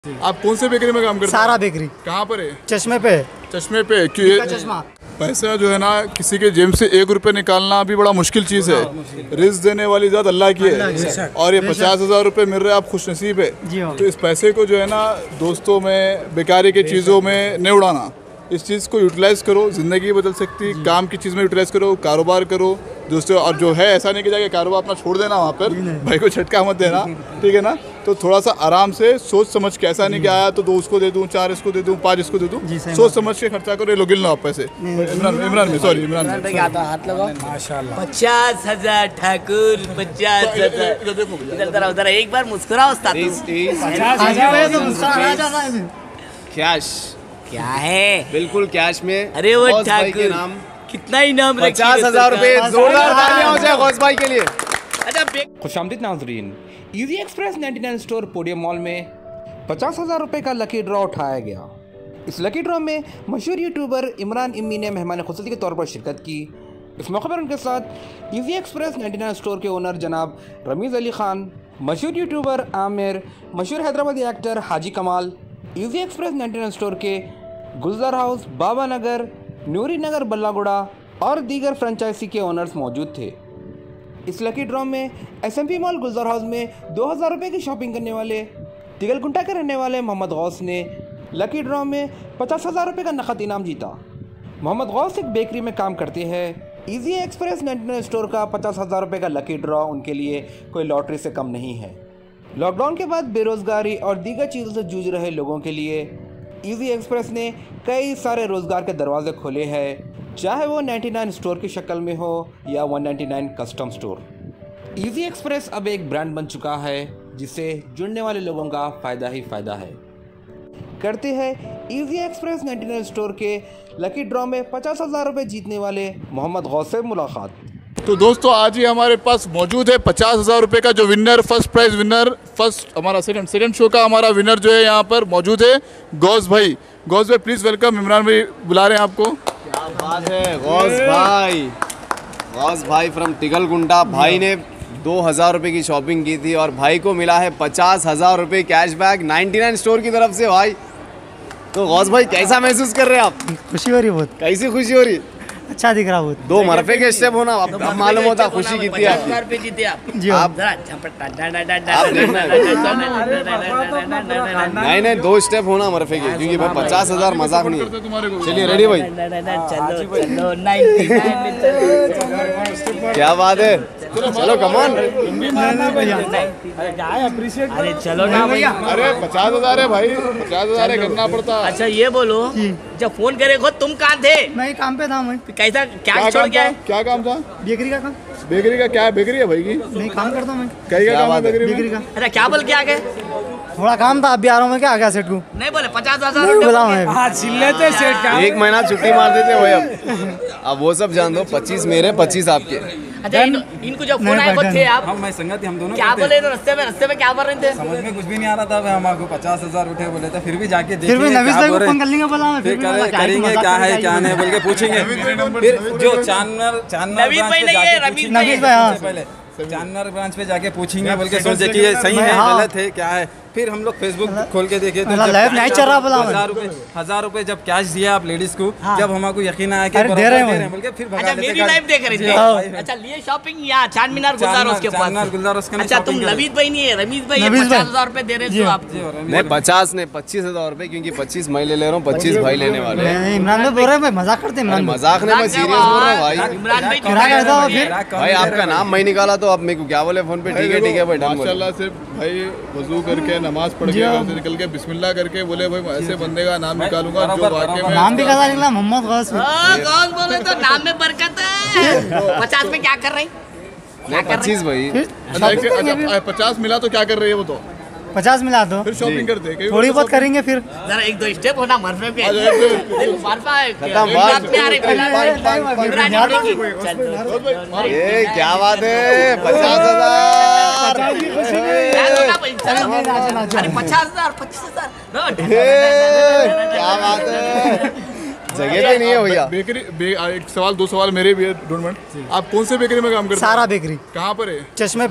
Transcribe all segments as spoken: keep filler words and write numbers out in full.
आप कौन से बेकरी में काम करते हैं? सारा बेकरी। कहाँ पर है? चश्मे पे। चश्मे पे क्यों? चश्मा पैसा जो है ना, किसी के जेब से एक रुपए निकालना भी बड़ा मुश्किल चीज़ है। रिस्क देने वाली ज़ात अल्लाह की है, और ये पचास हज़ार रुपये मिल रहे हैं, आप खुश नसीब है। तो इस पैसे को जो है ना, दोस्तों में, बेकारी की चीज़ों में नहीं उड़ाना। इस चीज़ को यूटिलाइज़ करो, ज़िंदगी बदल सकती। काम की चीज़ में यूटिलाइज़ करो, कारोबार करो दोस्तों। और जो है ऐसा नहीं कि जाके कारोबार अपना छोड़ देना वहाँ पर, भाई को झटका मत देना, ठीक है ना। तो थोड़ा सा आराम से सोच समझ के, ऐसा नहीं कि आया तो दो उसको दे दूँ, चार इसको दे दूँ, पाँच इसको दे दूँ, सोच समझ के खर्चा करो। ये लोग गिन लो आप पैसे। इमरान इमरान में सॉरी इमरान में हाथ लगाओ। माशाल्लाह पचास हजार ठाकुर, पचास हजार। उधर एक बार मुस्कुराओ। कैश क्या है? बिल्कुल कैश में। अरे वो गौस भाई के ठाकुर नाम कितना इनाम रखी है? पचास हजार रुपए। जोरदार तालियां हो जाए गौस भाई के लिए। अच्छा खुशामदीद नाजरीन, इजी एक्सप्रेस निन्यानवे स्टोर पोडियम मॉल में पचास हज़ार रुपये का लकी ड्रॉ उठाया गया। इस लकी ड्रॉ में मशहूर यूट्यूबर इमरान इम्मी ने मेहमान खुसूसी के तौर पर शिरकत की। इस मौके पर उनके साथ इजी एक्सप्रेस निन्यानवे स्टोर के ओनर जनाब रमीज़ अली खान, मशहूर यूट्यूबर आमिर, मशहूर हैदराबादी एक्टर हाजी कमाल, इजी एक्सप्रेस निन्यानवे स्टोर के गुलजार हाउस, बाबा नगर, नूरी नगर, बल्लागुड़ा और दीगर फ्रेंचाइजी के ओनर्स मौजूद थे। इस लकी ड्रॉ में एसएमपी मॉल गुलजार हाउस में दो हज़ार रुपये की शॉपिंग करने वाले तिगलकुंटा के रहने वाले मोहम्मद गौस ने लकी ड्रॉ में पचास हज़ार रुपये का नकद इनाम जीता। मोहम्मद गौस एक बेकरी में काम करते हैं। इजी एक्सप्रेस निन्यानवे स्टोर का पचास हज़ार रुपये का लकी ड्रॉ उनके लिए कोई लॉटरी से कम नहीं है। लॉकडाउन के बाद बेरोज़गारी और दीगर चीज़ों से जूझ रहे लोगों के लिए इजी एक्सप्रेस ने कई सारे रोज़गार के दरवाजे खोले हैं, चाहे वो निन्यानवे स्टोर की शक्ल में हो या एक सौ निन्यानवे कस्टम स्टोर। इजी एक्सप्रेस अब एक ब्रांड बन चुका है, जिससे जुड़ने वाले लोगों का फ़ायदा ही फ़ायदा है। करते हैं इजी एक्सप्रेस निन्यानवे स्टोर के लकी ड्रॉ में पचास हज़ार रुपये जीतने वाले मोहम्मद गौस से मुलाकात। तो दोस्तों, आज ही हमारे पास मौजूद है पचास हज़ार रुपये का जो winner, first prize winner, first हमारा सेकंड सेकंड शो का हमारा विनर जो है यहाँ पर मौजूद है, गौस भाई। गौस भाई प्लीज़ वेलकम। इमरान भाई बुला रहे हैं आपको। क्या बात है गौस भाई। गौस भाई फ्रॉम तिगलकुंटा। भाई ने दो हज़ार रुपये की शॉपिंग की थी और भाई को मिला है पचास हज़ार रुपये कैशबैक निन्यानवे स्टोर की तरफ से। भाई तो गौस भाई कैसा महसूस कर रहे हैं आप? खुशी हो रही बहुत। कैसी खुशी हो रही? अच्छा दिख रहा बहुत। दो मरफे के स्टेप होना, अब मालूम होता खुशी कितनी है आपकी। जीते आप जी आप नहीं नहीं दो स्टेप होना मरफे के, क्योंकि भाई पचास हजार मजाक नहीं है। चलिए रेडी भाई। क्या बात है, चलो कमान। अरे चलो ना भैया। अरे पचास हज़ार है भाई, पचास हज़ार है, करना पड़ता। अच्छा ये बोलो, जब फोन करे खुद तुम कहाँ थे? मैं काम पे था। मैं कैसा क्या क्या छोड़ काम गया था? है? क्या काम था? बेकरी का काम। बेकरी का क्या है? बेकरी है भाई की? नहीं काम करता हूँ मैं। कहीं का काम है बेकरी बेकरी में? का अरे क्या बोल के आ गए? थोड़ा काम था, अभी आ रहा हूँ मैं। क्या आ गया सेठ को? नहीं बोले पचास हजार नहीं बोला मैं। एक महीना छुट्टी मार देते भाई। अब अब वो सब जान दो, पच्चीस मेरे पच्चीस आपके। अच्छा इन, इनको जब फोन आए खुद थे आप? हम मैं संगत हम दोनों क्या बोले? रास्ते में रास्ते में क्या बोल रहे थे? समझ में कुछ भी नहीं आ रहा था। हम आपको पचास हजार उठे बोले थे, फिर भी जाके फिर भी नवीस भाई को फोन कर लेंगे बोला मैं। फिर करेंगे क्या है क्या नहीं बोल के पूछेंगे। फिर जो चांदनर चांदनर नवीस भाई नहीं है, रमीज भाई नवीस भाई। हाँ पहले चांदनर ब्रांच पे जाके पूछेंगे बोल के सोचे कि ये सही है गलत है क्या है। फिर हम लोग फेसबुक खोल के देखे तो लाइव नहीं चल रहा बोला मैं। हजार रुपए हजार रुपए जब कैश दिया आप लेडीज को, जब हमको यकीन आया कि अरे दे रहे हैं बोल के फिर अच्छा भगा मेरी देते। लाइव देख रहे थे। अच्छा लिए शॉपिंग यहाँ चार मीनार गुलजार उसके चांदनर पास। गुलजार उसके अच्छा तुम नवीद भाई नहीं है, रमीज भाई पचास हजार रुपए दे रहे हो आप? नहीं पचास ने पच्चीस हजार रुपए, क्योंकि पच्चीस मैं ले ले रहा हूँ, पच्चीस भाई लेने वाले हैं। नहीं, इमरान भाई बोल रहे हैं मजाक करते हैं। अरे इमरान भाई मजाक नहीं, मैं सीरियस बोल रहा हूँ भाई। इमरान भाई क्या करता हो फिर? भाई आपका नाम मैं निकाला तो आप मेरे को क्या बोले फोन पे? ठीक है ठीक है भाई डन बोलो। माशाल्लाह से भाई वजू करके नमाज पढ़ के घर से निकल के बिस्मिल्लाह करके बोले भाई ऐसे बंदे का नाम निकालूंगा जो वाकई में नाम भी कैसा निकला? मोहम्मद गौस। हाँ, गौस बोले तो नाम में बरकत है। पचास में क्या कर रहे हैं? नहीं पच्चीस भाई। अच्छा, एक- अच्छा, पचास मिला तो क्या कर रही है वो? तो पचास मिला दो, फिर शॉपिंग करते हैं। थोड़ी बहुत करेंगे फिर। जरा एक दो स्टेप होना मरफे पे। आ जाओ, एक दो- मरफा है खत्म, एक बात। बात में आ रही है। इमरान भाई की। चल, ये क्या बात है, पचास हजार। क्या दो ना भाई, चलो। अरे पचास हजार पच्चीस हजार क्या बात है, जगह तो नहीं है भैया। बेकरी बे, आ, एक सवाल दो सवाल मेरे भी है, डोंट माइंड। आप कौन से बेकरी में काम करते हैं? सारा बेकरी। कहाँ पर है? चश्मे पे।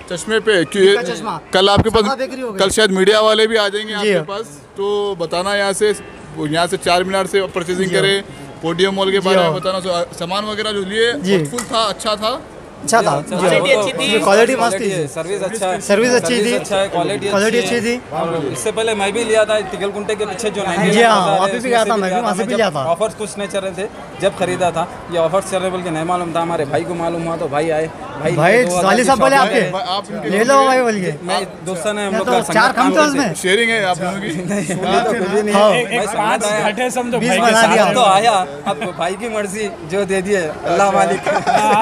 चश्मे पे कि चश्मा। कल आपके सभा पास बेकरी हो गई। कल शायद मीडिया वाले भी आ जाएंगे जी। आपके पास, तो बताना यहाँ से यहाँ से चार मीनार से परचेजिंग करें, पोडियम मॉल के बारे में बताना। सो, सामान वगैरह जो लिए फुल था, अच्छा था, अच्छा था, क्वालिटी अच्छी थी, क्वालिटी मस्त थी, सर्विस अच्छा है, सर्विस अच्छी थी, अच्छा है, क्वालिटी क्वालिटी अच्छी थी। और इससे पहले मैं भी लिया था टिकल कुंटे के पीछे जो जी हाँ, वहाँ पे भी गया था, मैं भी वहाँ से भी लिया था। ऑफर्स कुछ नहीं चल रहे थे जब खरीदा था, ये ऑफर्स चल रहे बोल के नहीं मालूम था, हमारे भाई को मालूम हुआ तो भाई आए, भाई भाई वाली साहब बोले आपके आप इनके ले लो भाई बोल के, मैं दोस्तों ने हम लोग तो का चार खम थे उसमें, शेयरिंग है आप लोगों की। हाँ समझो बीस बना दिया। तो आया, अब भाई की मर्जी जो दे दिए अल्लाह मालिक।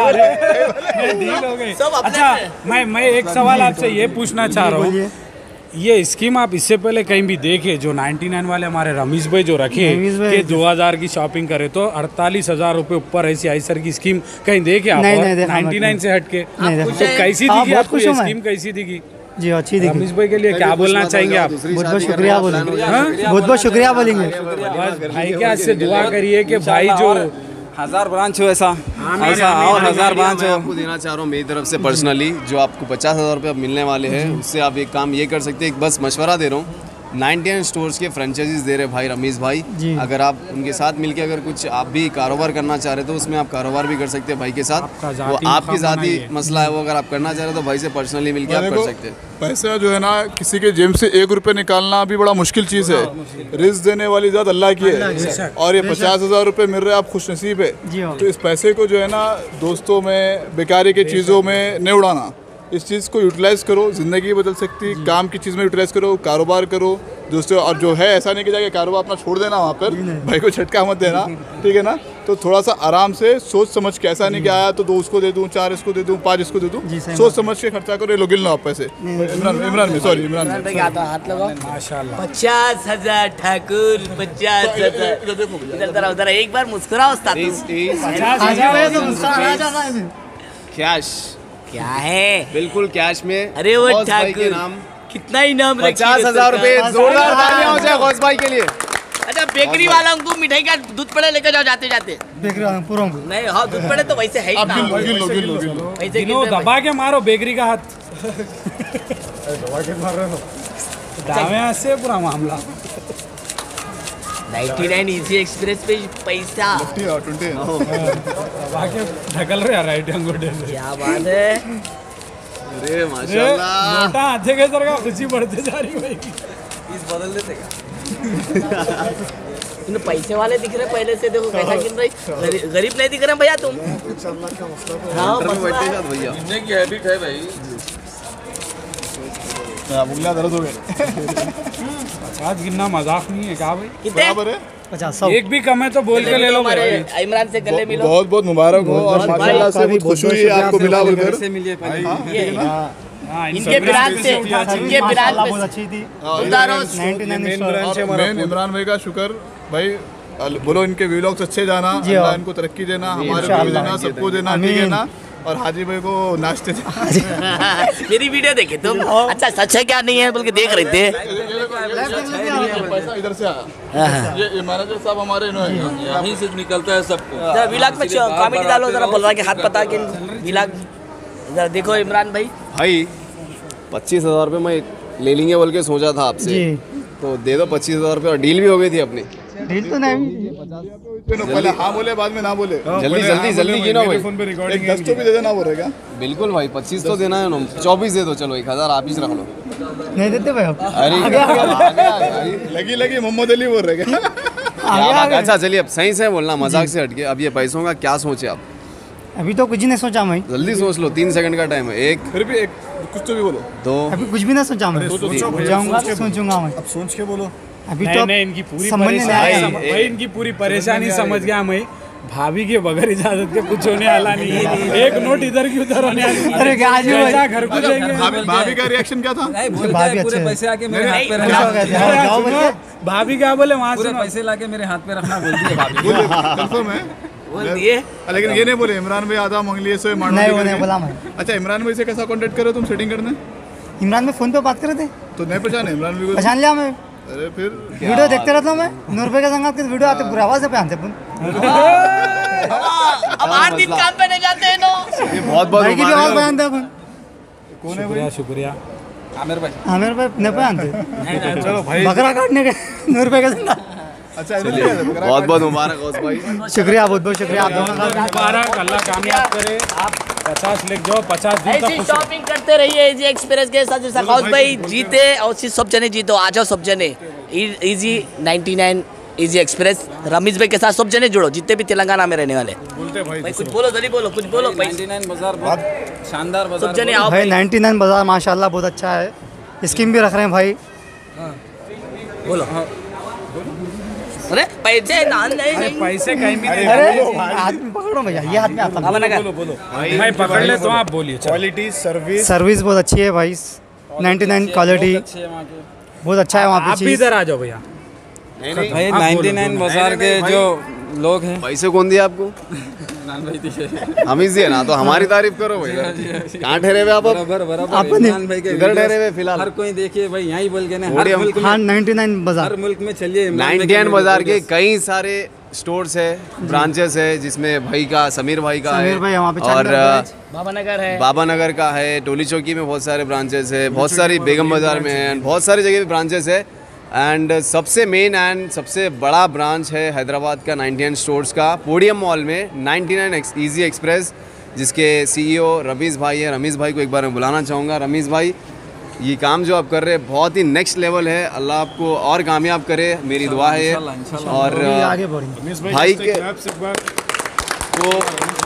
डील हो गई। सब अपने अच्छा, अपने। मैं मैं एक सवाल आपसे ये पूछना चाह रहा हूँ, ये स्कीम आप इससे पहले कहीं भी देखे जो निन्यानवे वाले हमारे रमेश भाई जो रखे रमेश भाई कि दो हज़ार की शॉपिंग करे तो अड़तालीस हजार रुपए ऊपर ऐसी आईसर की स्कीम कहीं देखे आप? नहीं, नहीं देखा मैं। निन्यानवे से हटके नहीं तो देखा। कैसी हाँ, दिखी बहुत आपको खुश ये हूँ मैं। स्कीम, कैसी दिखी जी अच्छी दिखी, रमेश भाई के लिए क्या बोलना चाहेंगे आप? बहुत बहुत शुक्रिया बोलेंगे, हाँ? बहुत बहुत शुक्रिया बोलेंगे। बस भाई के हाथ से दुआ करिए कि भाई जो हजार ब्रांच हो ऐसा ऐसा और हजार ब्रांच मैं हो। आपको देना चाह रहा हूँ मेरी तरफ से पर्सनली, जो आपको पचास हज़ार रुपये अब मिलने वाले हैं, उससे आप एक काम ये कर सकते हैं, एक बस मशवरा दे रहा हूँ, नाइनटी स्टोर्स के फ्रेंचाइजीज दे रहे भाई रमेश भाई, जी। अगर आप उनके साथ मिलके अगर कुछ आप भी कारोबार करना चाह रहे हो तो उसमें आप कारोबार भी कर सकते हैं भाई के साथ। आपका वो ज़ाती आपकी मुकाम ज़ाती बनाइए। मसला है, वो अगर आप करना चाह रहे हो तो भाई से पर्सनली मिलके आप कर देखो, सकते हैं। पैसा जो है ना किसी के जेब से एक रुपये निकालना भी बड़ा मुश्किल चीज़ है। रिस्क देने वाली ज़ात अल्लाह की है, और ये पचास हज़ार रुपये मिल रहे हैं, आप खुश नसीब है। जी हाँ। तो इस पैसे को जो है ना दोस्तों में, बेकारी की चीज़ों में नहीं उड़ाना, इस चीज़ को यूटिलाइज़ करो, ज़िंदगी बदल सकती है। काम की चीज़ में यूटिलाइज़ करो, कारोबार करो दोस्तों, और जो है ऐसा नहीं कि जाके कारोबार अपना छोड़ देना वहाँ पर, भाई को झटका मत देना, ठीक है ना। तो थोड़ा सा आराम से सोच समझ के, ऐसा नहीं कि आया तो दो उसको दे दूँ, चार इसको दे दूँ, पाँच इसको दे दूँ, जी, सही सोच समझ के खर्चा करो। ये लो गिन लो आप पैसे। इमरान इमरान में सॉरी इमरान में हाथ लगाओ। माशाल्लाह पचास हजार ठाकुर, पचास हजार। इधर जरा उधर एक बार मुस्कुराओ उस्ताद। आगे भाई तो मुस्कुरा जाता है। कैश, क्या है? बिल्कुल कैश में। अरे वो गौस भाई के ठाकुर नाम कितना ही नाम रखी पचास है हजार रुपए, सरकार। जोरदार तालियां हो जाए गौस भाई के लिए। अच्छा, बेकरी वाला को मिठाई का दूध पड़े लेकर जाओ जाते जाते। देख रहा हूँ पूरा को। नहीं, हाँ दूध पड़े तो वैसे है ही आप ना। गिन लो गिन लो गिन लो गिन लो। वैसे गिनो, गिनते दबा के मारो बेकरी का हाथ। दावे हाथ से पूरा मामला। निन्यानवे इजी एक्सप्रेस पे पैसा। ट्वेंटी दबा के ढकल रहे राइट अंगूठे से। क्या बात है? अरे ये माशाल्लाह, नोटा आधे के सर का खुशी बढ़ते जा रही भाई की। इस बदल देते का इन्हें पैसे वाले दिख रहे पहले से, देखो कैसा गिन रही। गरीब गरीब नहीं दिख रहे भैया तुम। हाँ अंदर में बैठे हैं साथ भैया। इन्हें की हैबिट है भाई। उंगलियां दर्द हो गए। पचास गिनना मजाक नहीं है क्या भाई? कितने? बराबर है। पचास सौ। एक भी कम है तो बोल के ले लो हमारे भाई। इमरान से गले मिलो। बहुत बहुत मुबारक हो, और बहुत माशाल्लाह से भाई, बहुत खुश हुई है आपको मिला बोलकर। से मिलिए पहले। ये हाँ, इन इनके सब बिराज पे से, उठा चाहिए। इनके बिराज माशाल्लाह पे बहुत अच्छी थी। उदारोस। निन्यानवे स्टोर। और मेन इमरान भाई का शुक्र भाई, अल- बोलो इनके व्लॉग्स अच्छे जाना, जी अल्लाह हाँ। इनको तरक्की देना, हमारे को भी इंशाअल्लाह। देना, सबको देना, ठीक है आमीन। ना। और हाजी भाई को नाश्ते देना। मेरी वीडियो देखे तुम? अच्छा, सच है क्या नहीं है बोल के देख रहे थे। पैसा इधर से आया। ये ये मैनेजर साहब हमारे इन्होंने यहीं से निकलता है सबको। जरा विलाग में कॉमेडी डालो, जरा बोल रहा है कि हाथ पता के विलाग। जरा देखो इमरान भाई। भाई पच्चीस हजार रुपये मैं ले लेंगे बोल के सोचा था आपसे, जी। तो दे दो पच्चीस हजार रुपये, और डील भी हो गई थी अपनी। डील तो नहीं। पहले हाँ बोले बाद में ना बोले। जल्दी जल्दी जल्दी गिनो भाई। एक दस तो भी दे देना बोल रहे क्या? बिल्कुल भाई, पच्चीस तो देना है ना, चौबीस दे दो, चलो एक हजार आप ही से रख लो। नहीं देते भाई अब। अरे आगे, आगे, आगे। आगे, आगे। लगी लगी मोहम्मद अली बोल रहे क्या? क्या बात है? अच्छा चलिए, अब सही से बोलना, मजाक से हटके। अब ये पैसों का क्या सोचे आप? अभी तो कुछ नहीं सोचा मैं। जल्दी सोच लो, तीन सेकंड का टाइम है। एक, फिर भी एक कुछ तो भी बोलो। दो, अभी कुछ भी नहीं सोचा मैं। जाऊंगा तो सोचूंगा मैं। अब सोच के बोलो। अभी नहीं तो नहीं, इनकी पूरी समझ में नहीं परेशानी आया। समझ- भाई इनकी पूरी परेशानी समझ गया मैं। भाभी के बगैर इजाजत के कुछ होने वाला नहीं है। एक नोट इधर की उधर होने वाली। अरे क्या आज भाई? जैसा घर को जाएंगे। भाभी भाभी का रिएक्शन क्या था? नहीं बोल भाभी के पूरे अच्छे पैसे आके मेरे हाथ पे नहीं, रखना। जाओ, जाओ, अरे जाओ, सुनो, बोलिए। भाभी क्या बोले वहाँ पूरे सुनो। पैसे लाके मेरे हाथ पे रखना बोल दिए भाभी। बोले कंफर्म है। बोल दिए। लेकिन ये नहीं बोले इमरान भाई आधा मांग लिए सो मांग नहीं वो नहीं बोला मैं। अच्छा, इमरान भाई से कैसा कांटेक्ट करो तुम सेटिंग करने? इमरान में फोन पे बात कर रहे थे, तो नहीं पहचाने इमरान भाई को? पहचान लिया मैं। अरे फिर वीडियो देखते रहता हूँ मैं। नूर रुपये के संग के वीडियो आते पूरे आवाज से पहनते अपन। अब आठ दिन काम पे नहीं जाते हैं ना। ये बहुत बहुत भाई की भी आवाज मुबारक। पहनते अपन। शुक्रिया शुक्रिया आमिर भाई आमिर भाई ने पे आते चलो भाई बकरा काटने के नौ रुपए का जिंदा। अच्छा बहुत बहुत मुबारक गौस भाई। शुक्रिया, बहुत बहुत शुक्रिया आप दोनों का। मुबारक, अल्लाह कामयाब करे। आप पचास लिख जाओ, पचास दिन तक ऐसी खुश शॉपिंग करते रहिए इजी एक्सप्रेस के साथ। जैसा गौस भाई जीते और सिर्फ सब जने जीतो, आ जाओ सब जने easy ninety nine easy express Rameez भाई के साथ सब जने जुड़ो, जितने भी तेलंगाना में रहने वाले। बोलते भाई भाई कुछ बोलो, जल्दी बोलो, कुछ बोलो भाई। नाइन्टी नाइन बाजार बहुत शानदार बाजार सब जने आओ भाई भाई। नाइन्टी नाइन बाजार माशाल्लाह बहुत अच्छा है, स्कीम भी रख रहे हैं भाई। बोलो अरे पैसे ना नहीं अरे नहीं पैसे कहीं भी नहीं। अरे हाथ में पकड़ो भैया, ये हाथ में आता है। बोलो बोलो बोलो भाई, पकड़ ले तो आप बोलिए। चलो। क्वालिटी सर्विस सर्विस बहुत अच्छी है भाई, नाइन्टी नाइन क्वालिटी अच्छे है वहाँ के। बहुत अच्छा है वहाँ पे आप भी चीज़। इधर आ जाओ भैया। भाई नाइन्टी नाइन बाजार के जो लोग हैं पैसे कौन दिया आपको? नान भाई दिए हम ही दिए ना, तो हमारी तारीफ करो भाई। कहाँ ठहरे हुए आप अब? बराबर बराबर अपने- इमरान भाई के इधर ठहरे हुए वीडियोस फिलहाल? हर कोई देखिए भाई, यहाँ ही बोल के ना, हर Podium- मुल्क में हाँ नाइन्टी नाइन हर बाजार मुल्क में चलिए इमरान भाई नाइन्टी नाइन के बाजार के वीडियोस। कई सारे स्टोर्स है, ब्रांचेस है, जिसमें भाई का समीर भाई का समीर है भाई वहाँ पे और चांदर ब्रांच। बाबा नगर है, बाबा नगर का है, टोली चौकी में बहुत सारे ब्रांचेस है, बहुत सारी बेगम बाजार में है, बहुत सारी जगह पे ब्रांचेस है। एंड सबसे मेन एंड सबसे बड़ा ब्रांच है हैदराबाद का नाइन्टी नाइन स्टोर्स का पोडियम मॉल में नाइन्टी नाइन इजी एक्सप्रेस, जिसके सीईओ रमीज़ भाई है। रमीज़ भाई को एक बार मैं बुलाना चाहूँगा। रमीज़ भाई, ये काम जो आप कर रहे हैं बहुत ही नेक्स्ट लेवल है, अल्लाह आपको और कामयाब करे, मेरी दुआ है ये। और आगे बढ़ेंगे भाई के तो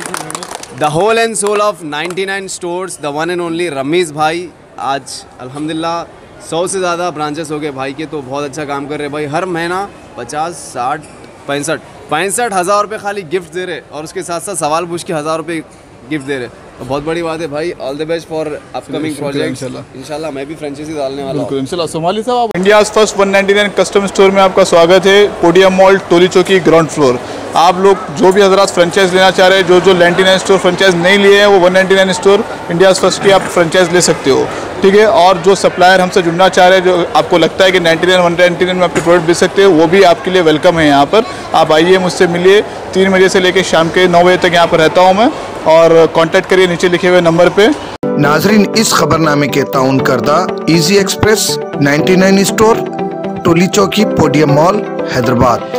the whole and soul of ninety nine stores, the one and only Rameez भाई, आज अल्हम्दुलिल्लाह सौ से ज़्यादा ब्रांचेस हो गए भाई के, तो बहुत अच्छा काम कर रहे हैं भाई। हर महीना पचास साठ पैंसठ पैंसठ हज़ार रुपये खाली गिफ्ट दे रहे, और उसके साथ साथ सवाल पूछ के हज़ार रुपये गिफ्ट दे रहे, तो बहुत बड़ी बात है भाई। All the best for upcoming project. इंशाल्लाह इंशाल्लाह मैं भी फ्रेंचाइजी डालने वाला हूँ। बिल्कुल इंशाल्लाह। सोमाली साहब, India first one ninety nine custom store में आपका स्वागत है। Podium mall, Toli Chowki, ground floor. आप लोग जो भी हजरात फ्रेंचाइज लेना चाह रहे हैं, जो जो नाइन्टी नाइन स्टोर फ्रेंचाइज नहीं लिए हैं, वो one ninety nine store India first की आप फ्रेंचाइज ले सकते हो, ठीक है। और जो सप्लायर हमसे जुड़ना चाह रहे हैं, जो आपको लगता है कि ninety nine one ninety nine में आपके प्रोडक्ट बेच सकते हो, वो भी आपके लिए वेलकम है यहाँ पर। आप आइए, मुझसे मिलिए। तीन बजे से लेकर शाम के नौ बजे तक यहाँ पर रहता हूँ मैं, और कॉन्टैक्ट करिए नीचे लिखे हुए नंबर पे। नाजरीन, इस खबरनामे के ताउन करदा easy express ninety nine store, Toli Chowki, podium mall, Hyderabad.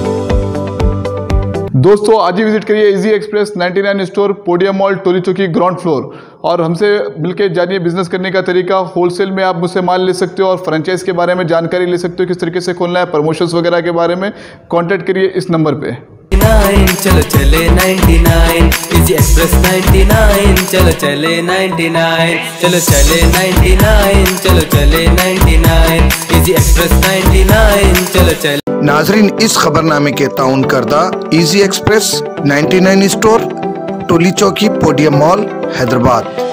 दोस्तों आज ही विजिट करिए easy express ninety nine store, podium mall, Toli Chowki, ground floor, और हमसे मिलकर जानिए बिजनेस करने का तरीका। होलसेल में आप मुझसे माल ले सकते हो, और फ्रेंचाइज के बारे में जानकारी ले सकते हो, किस तरीके से खोलना है, प्रमोशंस वगैरह के बारे में। कॉन्टैक्ट करिए इस नंबर पे। चलो चले ninety nine easy express ninety nine, चलो चले नाइन्टी नाइन, चलो चले नाइन्टी नाइन, चलो चले ninety nine easy express ninety nine, चलो चले। नाजरीन, इस खबरनामे के ताउन करदा easy express ninety nine store, Toli Chowki, podium mall, Hyderabad.